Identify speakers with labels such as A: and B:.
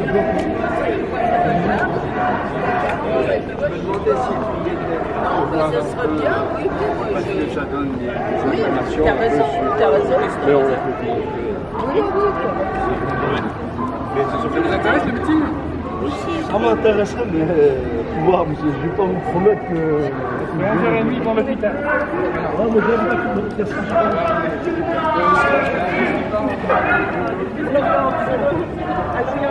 A: Ça serait bien, oui.
B: Parce que ça donne des informations.
A: T'as raison, t'as raison.
B: Mais on l'a fait.
A: Oui, oui.
B: Mais ça vous intéresse le meeting?
C: Ça m'intéresserait, mais pouvoir, mais je ne vais pas vous promettre que.
B: 11h30 pour l'hôpital.
C: Ah, mais j'aime pas que votre question.